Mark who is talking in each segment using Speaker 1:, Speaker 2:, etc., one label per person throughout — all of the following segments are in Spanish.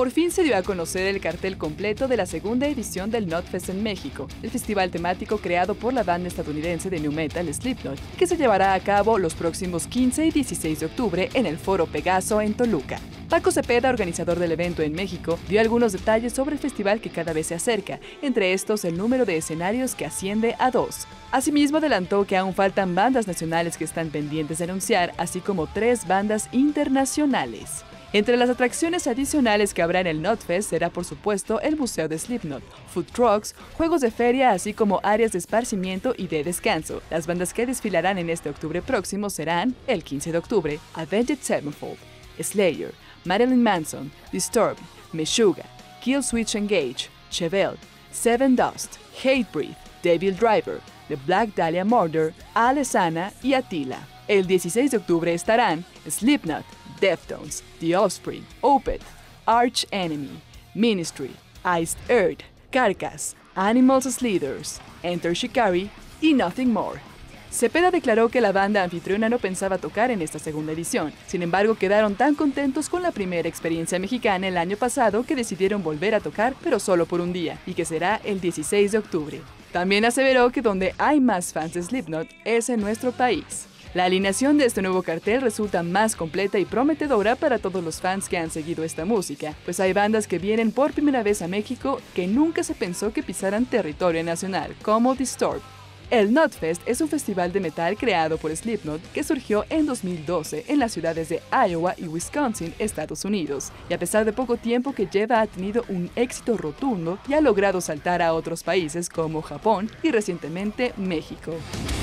Speaker 1: Por fin se dio a conocer el cartel completo de la segunda edición del Knotfest en México, el festival temático creado por la banda estadounidense de nu metal Slipknot, que se llevará a cabo los próximos 15 y 16 de octubre en el Foro Pegaso en Toluca. Paco Cepeda, organizador del evento en México, dio algunos detalles sobre el festival que cada vez se acerca, entre estos el número de escenarios que asciende a 2. Asimismo, adelantó que aún faltan bandas nacionales que están pendientes de anunciar, así como 3 bandas internacionales. Entre las atracciones adicionales que habrá en el Knotfest será por supuesto el Museo de Slipknot, food trucks, juegos de feria, así como áreas de esparcimiento y de descanso. Las bandas que desfilarán en este octubre próximo serán, el 15 de octubre, Avenged Sevenfold, Slayer, Marilyn Manson, Disturbed, Meshuggah, Killswitch Engage, Chevelle, Seven Dust, Hatebreed, Devil Driver, The Black Dahlia Murder, Alesana y Attila. El 16 de octubre estarán Slipknot, Deftones, The Offspring, Opeth, Arch Enemy, Ministry, Iced Earth, Carcass, Animals as Leaders, Enter Shikari y Nothing More. Cepeda declaró que la banda anfitriona no pensaba tocar en esta segunda edición, sin embargo quedaron tan contentos con la primera experiencia mexicana el año pasado que decidieron volver a tocar, pero solo por un día, y que será el 16 de octubre. También aseveró que donde hay más fans de Slipknot es en nuestro país. La alineación de este nuevo cartel resulta más completa y prometedora para todos los fans que han seguido esta música, pues hay bandas que vienen por primera vez a México que nunca se pensó que pisaran territorio nacional, como Disturbed. El Knotfest es un festival de metal creado por Slipknot que surgió en 2012 en las ciudades de Iowa y Wisconsin, Estados Unidos, y a pesar de poco tiempo que lleva ha tenido un éxito rotundo y ha logrado saltar a otros países como Japón y recientemente México.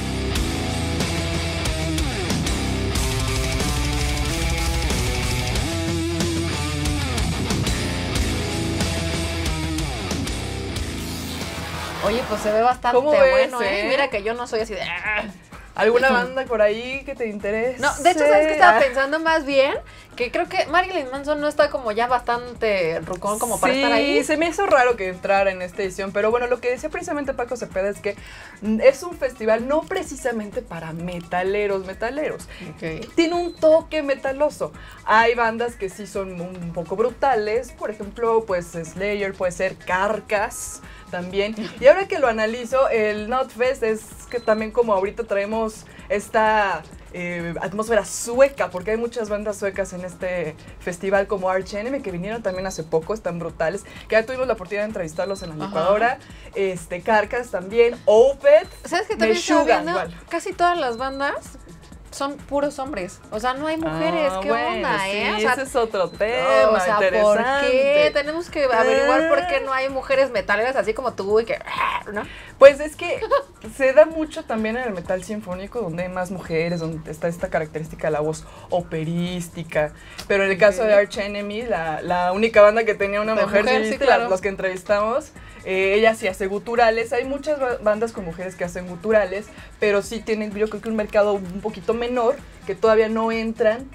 Speaker 2: Oye, pues se ve bastante
Speaker 1: ¿Cómo ves,
Speaker 2: bueno, Mira que yo no soy así de...
Speaker 1: ¿Alguna banda por ahí que te interese?
Speaker 2: No, de hecho, ¿sabes qué estaba pensando más bien? Que creo que Marilyn Manson no está como ya bastante rucón como para estar ahí.
Speaker 3: Sí, se me hizo raro que entrara en esta edición, pero bueno, lo que decía precisamente Paco Cepeda es que es un festival no precisamente para metaleros.
Speaker 2: Okay.
Speaker 3: Tiene un toque metaloso. Hay bandas que sí son un poco brutales, por ejemplo, pues Slayer, puede ser Carcass también. Y ahora que lo analizo, el Knotfest es que también como ahorita traemos esta atmósfera sueca, porque hay muchas bandas suecas en este festival como Arch Enemy que vinieron también hace poco, están brutales, que ya tuvimos la oportunidad de entrevistarlos en la licuadora. Carcass también, Opeth,
Speaker 2: ¿sabes qué también estaba
Speaker 3: Meshuggah
Speaker 2: viendo?
Speaker 3: igual.
Speaker 2: Casi todas las bandas son puros hombres, o sea, no hay mujeres, ¿qué onda,
Speaker 3: sí,
Speaker 2: O sea,
Speaker 3: ese es otro tema,
Speaker 2: o sea,
Speaker 3: interesante.
Speaker 2: ¿por qué? Tenemos que averiguar por qué no hay mujeres metaleras así como tú y que, ¿no?
Speaker 3: Pues es que se da mucho también en el metal sinfónico, donde hay más mujeres, donde está esta característica de la voz operística. Pero en el caso de Arch Enemy, la única banda que tenía una mujer,
Speaker 2: sí,
Speaker 3: ¿viste?
Speaker 2: claro.
Speaker 3: Los que entrevistamos, ella sí hace guturales. Hay muchas bandas con mujeres que hacen guturales, pero sí tienen, yo creo que un mercado un poquito menor, que todavía no entran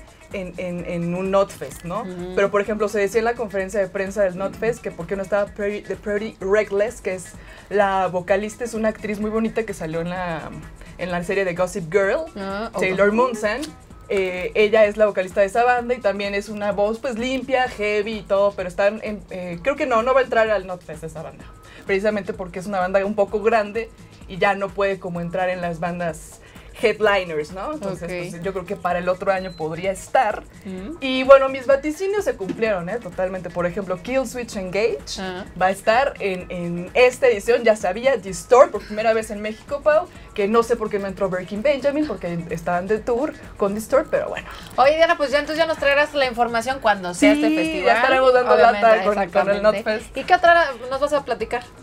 Speaker 3: en un Knotfest, ¿no? Pero, por ejemplo, se decía en la conferencia de prensa del Knotfest que por qué no estaba The Pretty Reckless, que es la vocalista, es una actriz muy bonita que salió en la serie de Gossip Girl, Taylor Momsen. Ella es la vocalista de esa banda y también es una voz pues limpia, heavy y todo, pero están creo que no va a entrar al Knotfest esa banda, precisamente porque es una banda un poco grande y ya no puede como entrar en las bandas headliners, ¿no? Entonces, pues, yo creo que para el otro año podría estar. Y bueno, mis vaticinios se cumplieron, totalmente. Por ejemplo, Killswitch Engage va a estar en esta edición, ya sabía, Disturbed por primera vez en México, Pau, que no sé por qué no entró Breaking Benjamin, porque estaban de tour con Disturbed, pero bueno.
Speaker 2: Oye, Diana, pues ya entonces ya nos traerás la información cuando sea este festival.
Speaker 3: Ya estaremos dando lata con el
Speaker 2: exactamente.
Speaker 3: Knotfest.
Speaker 2: ¿Y qué otra nos vas a platicar?